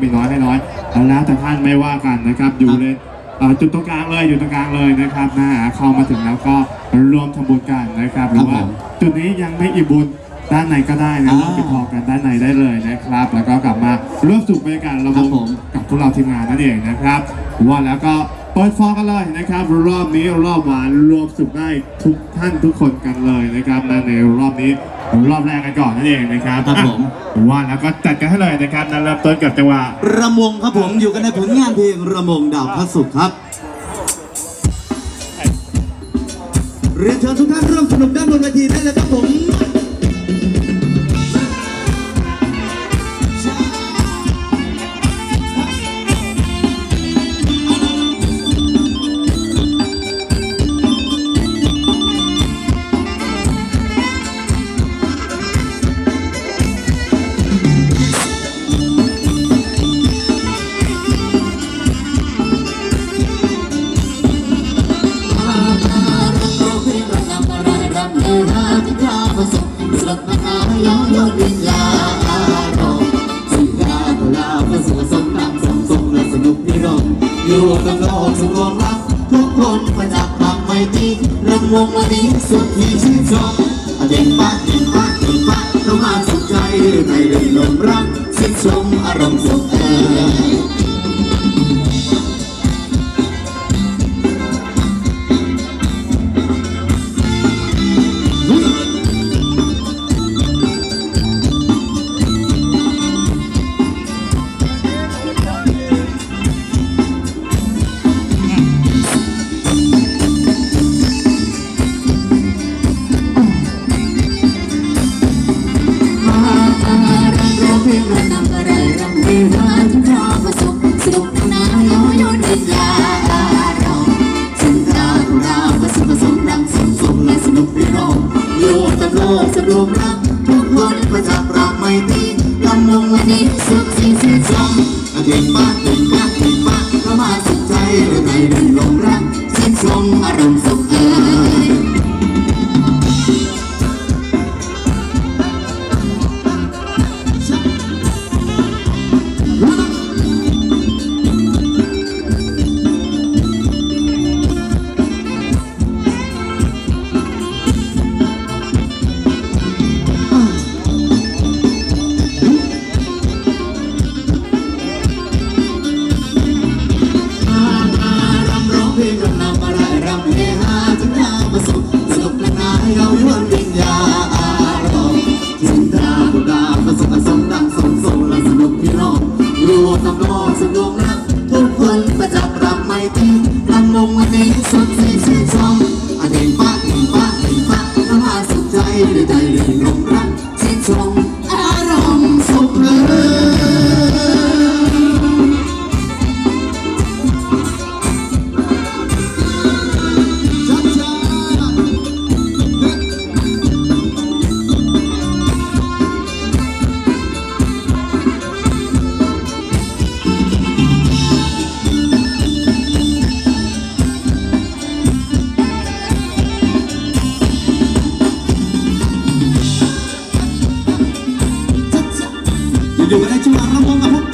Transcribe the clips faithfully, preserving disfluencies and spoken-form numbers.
มีน้อยให้น้อยแล้วแต่ท่านไม่ว่ากันนะครับอยู่เลยจุดตรงกลางเลยอยู่ตรงกลางเลยนะครับนะเข้ามาถึงแล้วก็ร่วมทำบุญกันนะครับหรือว่าจุดนี้ยังไม่อิ่มบุญด้านในก็ได้นะร่วมปิดทองกันด้านในได้เลยนะครับแล้วก็กลับมาร่วมสุขบรรยากาศระบบกับพวกเราทีมงานนั่นเองนะครับว่าแล้วก็เปิดฟองกันเลยนะครับรอบนี้รอบหวานรวมสุขได้ทุกท่านทุกคนกันเลยนะครับในรอบนี้รอบแรกกันก่อนนั่นเองนะครับครับผมว่าแล้วก็จัดกันให้เลยนะครับนั่นเริ่มต้นกับจังหวะระมงครับผมอยู่กันในผลงานเพลงระมงดาวพระศุกร์ครับเรียนเชิญทุกท่านร่วมสนุกด้านบนเวทีได้เลยครับผมอยู่กับโลกสุขรักทุกคนมาจากทางไม่ตีรำวงวันนี้สุดที่ชื่นชมเด่นฟ้าเด่นฟ้าเด่นฟ้าต้องมาสุขใจในเรื่องลมรักชื่นชมอารมณ์สุขเอ่ยสรวมรักทุกคนมาจากรักไม่ตีลำวงวันนี้สุขสิ่งชื่นชมเด่นฟ้าเด่นฟ้าเด่นฟ้าเข้ามาสุขใจหรือในเรื่องลมรักชื่นชมอารมณ์สุขเอ่ยสุดที่ชื่นชมเด่นฟ้าเด่นฟ้าเด่นฟ้าเข้ามาสุขใจหรือใจหรือลมรักชื่นชมอารมณ์สุขเลยอยู่ในจังหวะระมงครับผม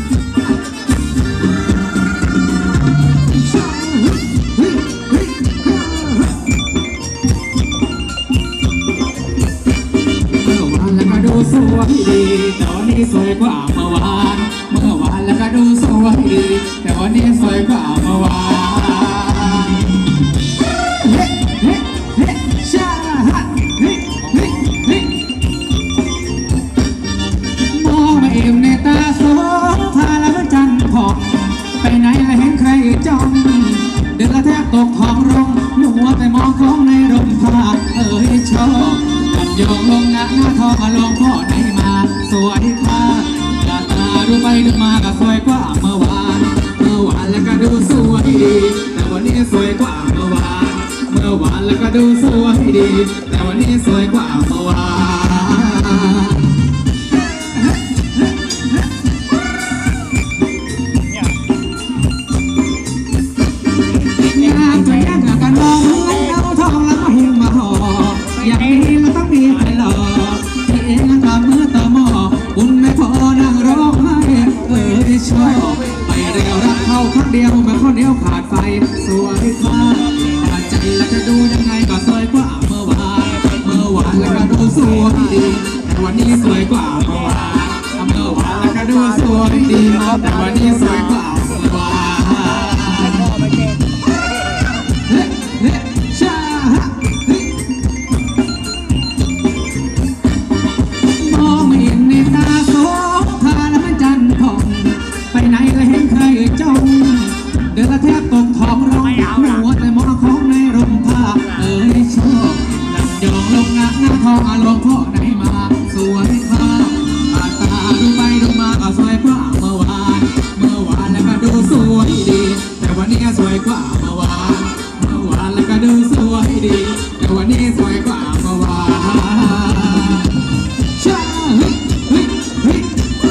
เมื่อวานแล้วก็ดูสวยดีแต่วันนี้สวยกว่าเมื่อวานเมื่อวานแล้วก็ดูสวยดีแต่วันนี้สวยกว่าเมื่อวานเฮ้เฮ้เฮ้ชาฮัเฮ้เฮ้เฮ้มองมาเอ็มในตาโสภาแล้วจันทองไปไหนละเห็นใครจ้องเดือดละแทบตกท้องร้องหนูแต่มองของในร่มผ้าเอ้ยชอบกันโยงลงหน้าหน้าทองมาลงพ่อไหนมาสวยค่ะตาตาดูไปดูมาก็สวยกว่าเมื่อวานเมื่อวานแล้วก็ดูสวยดีแต่วันนี้สวยกว่าเมื่อวานเมื่อวานแล้วก็ดูสวยดีแต่วันนี้สวยกว่าเมื่อวานอย่างนี้เราต้องมีใครหล่อที่เองทำเมื่อต่อหม้อบุญไม่พอนั่งร้องไห้เอ่ยชเดียวมาข้าวเหนียวขาดไฟสวยค่ะบาดใจแล้วจะดูยังไงก็สวยกว่าเมื่อวานเมื่อวานแล้วก็ดูสวยดีแต่วันนี้สวยกว่าเมื่อวานเมื่อวานแล้วก็ดูสวยดีแต่วันนี้สวยกว่าเมื่อวานเฮ้เฮ้ชาฮะเฮ้มองไม่เห็นในตาโสภาและมันจันทร์ผ่องไปไหนก็เห็นใครจ้องเดินละแทบตกท้องร้องหัวแต่มองของในร่มผ้าเอ้ยชอบนั่งยองลงหน้าหน้าทองอารมณ์พ่อไหนมาสวยค่ะตาตาดูไปดูมาก็สวยกว่าเมื่อวานเมื่อวานแล้วก็ดูสวยดีแต่วันนี้สวยกว่าเมื่อวานเมื่อวานแล้วก็ดูสวยดีแต่วันนี้สวยกว่าเมื่อวานชาเฮ้ยเฮ้ยเฮ้ย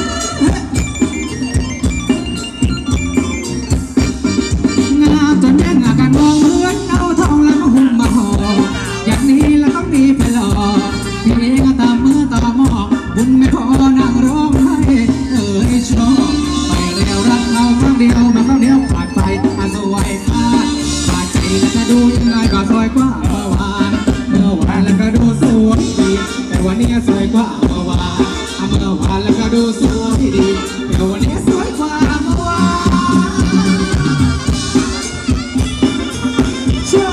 งามจนแย่งกันมองเหมือนเอาทองแล้วมาหุ้มมาห่ออย่างนี้แล้วต้องมีไปหลอกพี่เองก็ตามมือตามหมอกบุญไม่พอนั่งร้องไห้เอ้ยชอบไปเร็วรักเขาครั้งเดียวมาครั้งเดียวผ่านไปอาสวยค่ะบาดใจแล้วจะดูยังไงก็สวยกว่าเมื่อวานเมื่อวานแล้วก็ดูสวยดีแต่วันนี้สวยกว่าเมื่อวานเมื่อวานแล้วก็ดูสวยดีแต่วันนี้สวยกว่าเมื่อวานเชื่อ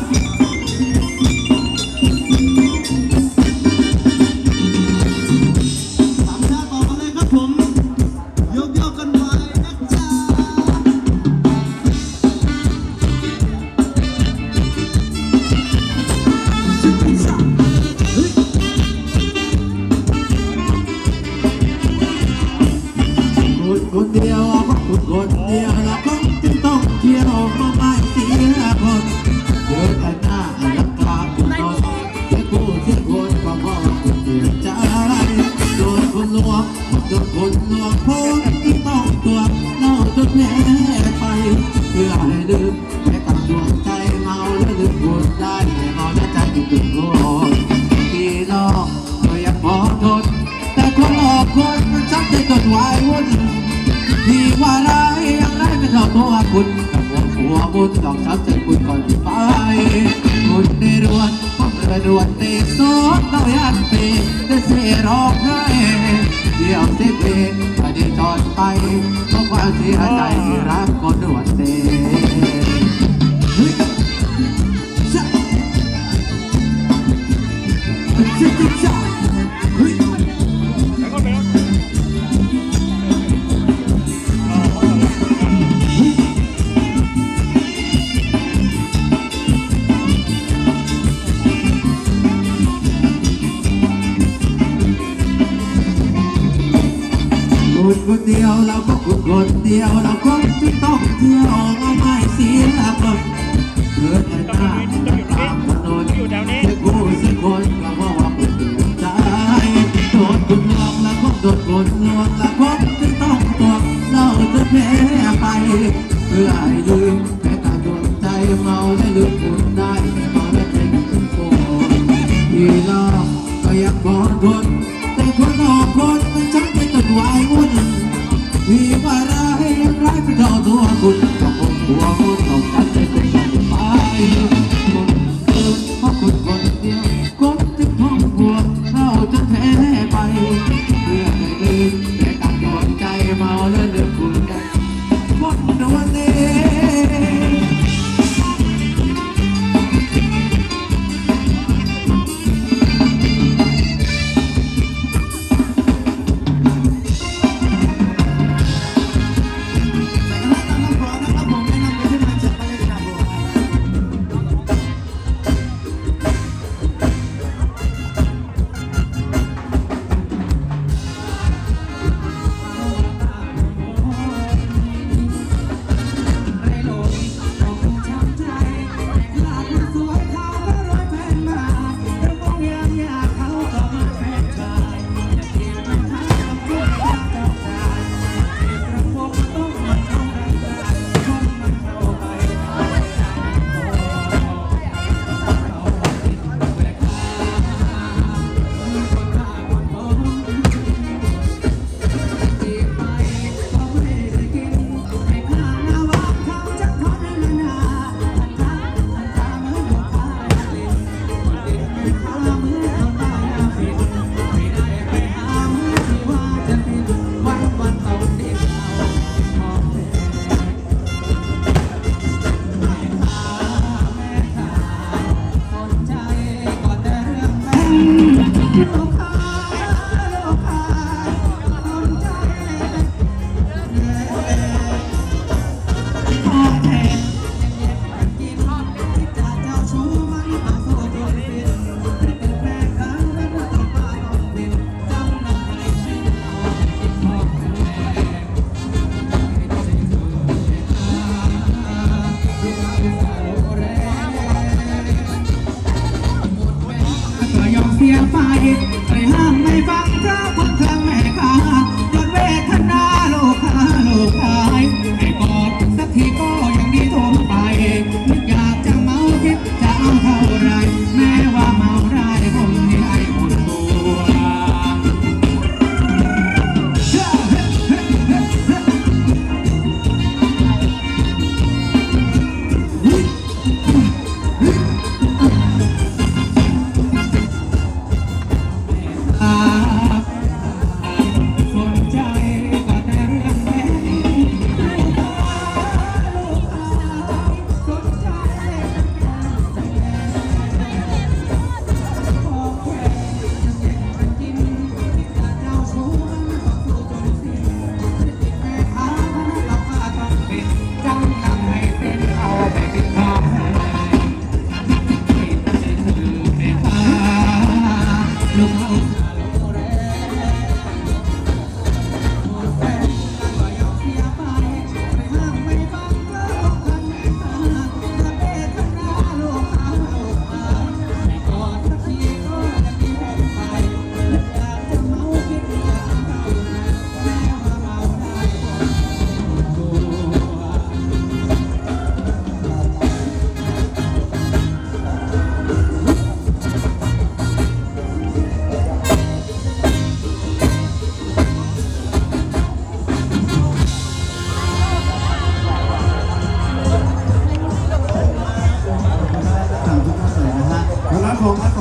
สามชาติต่อมาเลยครับผมยกยกกันไว้นะจ๊ะชิคกี้พายเฮ้ยคนคนเดียวก็คนคนเดียวแล้วก็จึงต้องเที่ยวมาไม่เสียคนเดินแต่หน้าลักลาคุณนอนเสียกูเสียคนก็เพราะคุณเปลี่ยนใจโดนคนลวงโดนคนลวงพ้นที่ต้องตัวเล่าจนแพ้ไปเพื่อให้ลืมแค่กับดวงใจเมาแล้วลืมคนได้แต่เมาแล้วใจอยู่ตึงโกรธพี่น้องก็ยังพอทนแต่คนหลอกคนมันชักจะจนวายวุ่นพี่ว่าไรยังไรไม่เท่าตัวคุณกับหัวหัวบุญต้องชักใจคุณก่อนที่ไปคุณในรวนผมเลยรวนในโซนต้องยันปีได้เสียร้องไห้เดี๋ยวเสียเพลงไม่ได้จอดไปเพราะความเสียใจรักคนด่วนเดเฮ้ยจ้าจ้าจ้าเฮ้ย คนคนเดียวเราก็คนคนเดียวเราก็จะต้องเที่ยวเราไม่เสียคนเกิดแต่หน้าตามถนนเสียกูเสียคนก็เพราะว่าคนเดียวใจโดนคนลวงแล้วก็โดนคนลวงแล้วก็จะต้องตัวเราจะแพ้ไปเพื่อให้ลืมแค่ตาดวงใจเมาและลืมคนได้เมาและใจถึงโกรธพี่น้องก็ยังพอทนแต่คนออกคนมันชักจะจนวายวุ่นมีว่าร้ายร้ายไปเท่าตัวคุณกับคนหัวคุณต้องการใจคุณต้องไปคนเดินเพราะคนคนเดียวคนที่ท้องหัวเราจะแพ้ไปเพื่อให้ลืมแค่การโดนใจเมาและลืมคุณได้คนโดนเอง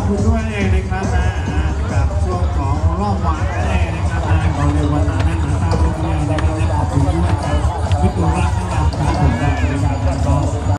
คุณด้วย